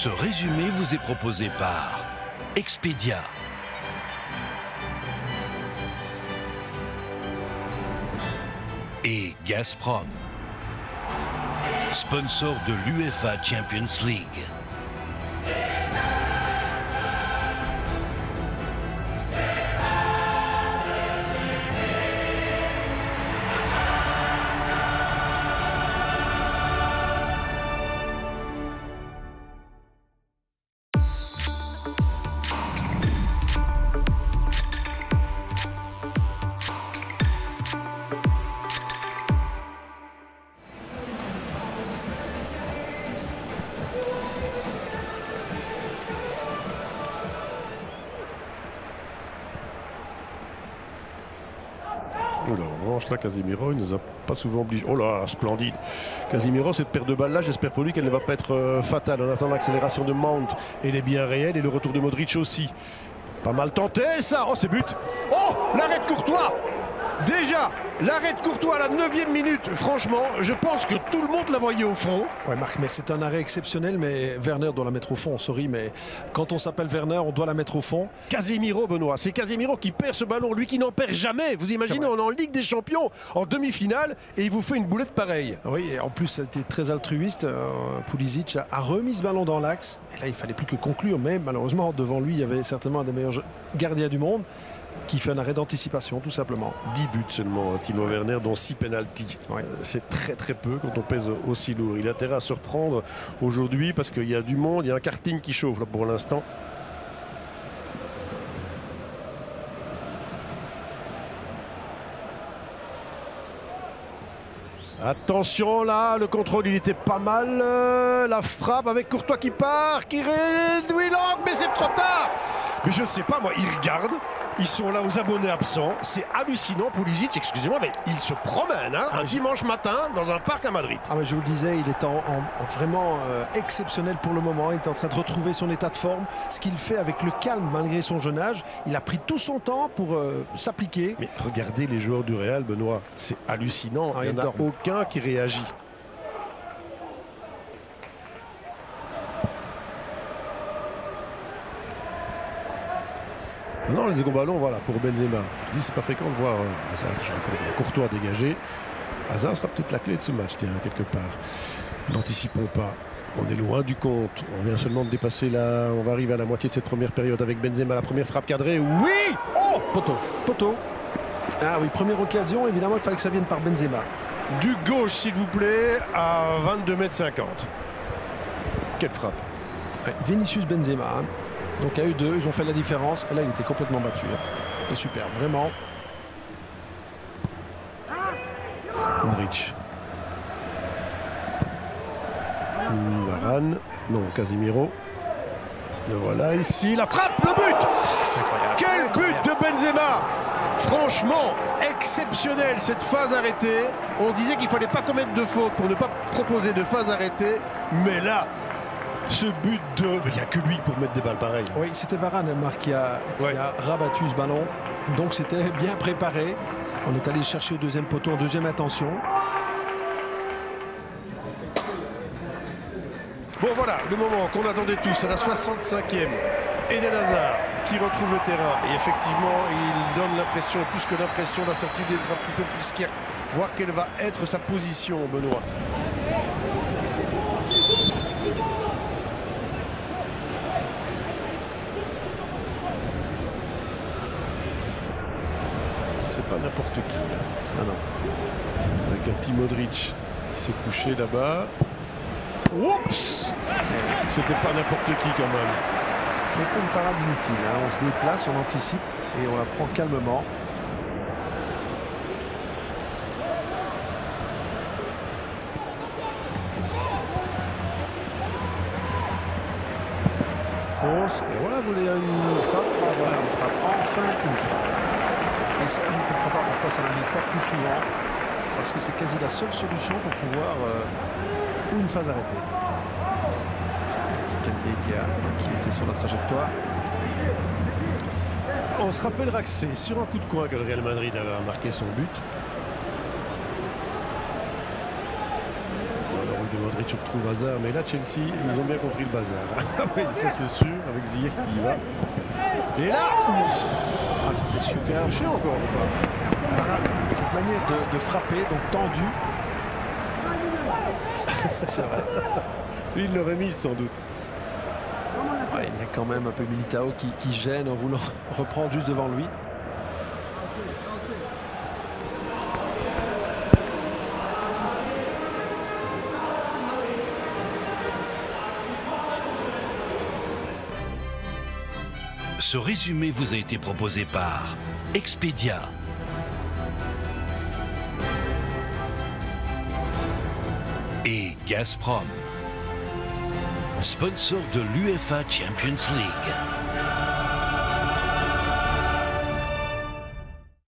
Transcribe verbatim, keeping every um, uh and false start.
Ce résumé vous est proposé par Expedia. Et Gazprom, sponsor de l'UEFA Champions League. Oh là, en revanche, là, Casemiro, il ne nous a pas souvent obligé. Oh là, splendide. Casemiro, cette paire de balles-là, j'espère pour lui qu'elle ne va pas être euh, fatale. On attend l'accélération de Mount. Elle est bien réelle et le retour de Modric aussi. Pas mal tenté, ça. Oh, c'est but. Oh, l'arrêt de Courtois. Déjà, l'arrêt de Courtois à la neuvième minute. Franchement, je pense que tout le monde l'a voyé au fond. Ouais, Marc, mais c'est un arrêt exceptionnel, mais Werner doit la mettre au fond. Sorry, mais quand on s'appelle Werner, on doit la mettre au fond. Casemiro, Benoît, c'est Casemiro qui perd ce ballon, lui qui n'en perd jamais. Vous imaginez, on est en Ligue des Champions, en demi-finale, et il vous fait une boulette pareille. Oui, et en plus, ça a été très altruiste. Euh, Pulisic a, a remis ce ballon dans l'axe. Et là, il fallait plus que conclure, mais malheureusement, devant lui, il y avait certainement un des meilleurs gardiens du monde qui fait un arrêt d'anticipation, tout simplement. dix buts seulement, Timo Werner, dont six pénaltys. Ouais. C'est très très peu quand on pèse aussi lourd. Il a intérêt à se reprendre aujourd'hui parce qu'il y a du monde, il y a un karting qui chauffe là pour l'instant. Attention là, le contrôle il était pas mal. Euh, la frappe avec Courtois qui part, qui réduit l'angle, mais c'est trop tard. Mais je ne sais pas moi, ils regardent. Ils sont là aux abonnés absents. C'est hallucinant. Pulisic, excusez-moi, mais il se promène hein, ah, un dimanche matin dans un parc à Madrid. Ah, mais je vous le disais, il est en, en, en vraiment euh, exceptionnel pour le moment. Il est en train de retrouver son état de forme. Ce qu'il fait avec le calme malgré son jeune âge. Il a pris tout son temps pour euh, s'appliquer. Mais regardez les joueurs du Real, Benoît. C'est hallucinant. Ah, il n'y en a aucun qui réagit. Non, les seconds ballons, voilà, pour Benzema. Je dis, c'est pas fréquent de voir euh, Hazard, je rappelle, Courtois dégagé. Hazard sera peut-être la clé de ce match, tiens, quelque part. N'anticipons pas. On est loin du compte. On vient seulement de dépasser la... On va arriver à la moitié de cette première période avec Benzema. La première frappe cadrée. Oui! Oh! Poteau. Poteau. Ah oui, première occasion. Évidemment, il fallait que ça vienne par Benzema. Du gauche, s'il vous plaît, à vingt-deux mètres cinquante. Quelle frappe. Ouais, Vinicius Benzema, hein. Donc il y a eu deux, ils ont fait la différence. Et là, il était complètement battu. C'est super, vraiment. Modric. Varane. Non, Casemiro. Le voilà ici. La frappe, le but. Quel but de Benzema. Franchement, exceptionnel cette phase arrêtée. On disait qu'il ne fallait pas commettre de faute pour ne pas proposer de phase arrêtée. Mais là... Ce but de... Il n'y a que lui pour mettre des balles pareilles. Oui, c'était Varane, Marc, qui, a, qui ouais. a rabattu ce ballon. Donc c'était bien préparé. On est allé chercher au deuxième poteau, en deuxième intention. Bon voilà, le moment qu'on attendait tous, à la soixante-cinquième. Eden Hazard qui retrouve le terrain. Et effectivement, il donne l'impression, plus que l'impression, la certitude d'être un petit peu plus scaire. Voir quelle va être sa position, Benoît. C'est pas n'importe qui là. Ah non. Avec un petit Modric qui s'est couché là-bas. Oups! C'était pas n'importe qui quand même. C'est pas une parade inutile. Hein. On se déplace, on anticipe et on la prend calmement. Grosse. Et voilà, vous voulez une frappe. Enfin une frappe. Enfin une frappe. Et ça, je ne comprends pas pourquoi ça n'arrive pas plus souvent. Parce que c'est quasi la seule solution pour pouvoir euh, ou une phase arrêtée. C'est Kanté qui, a, qui était sur la trajectoire. On se rappellera que c'est sur un coup de coin que le Real Madrid avait marqué son but. Alors de Modric, on retrouve Hazard, mais là Chelsea, ils ont bien compris le bazar. Oui, ça c'est sûr, avec Ziyech qui y va. Et là, ah, c'était super. Touché encore ou pas? Cette manière de, de frapper, donc tendu. C'est vrai. Lui, il l'aurait mis sans doute. Ouais, il y a quand même un peu Militao qui, qui gêne en voulant reprendre juste devant lui. Ce résumé vous a été proposé par Expedia. Et Gazprom, sponsor de l'UEFA Champions League.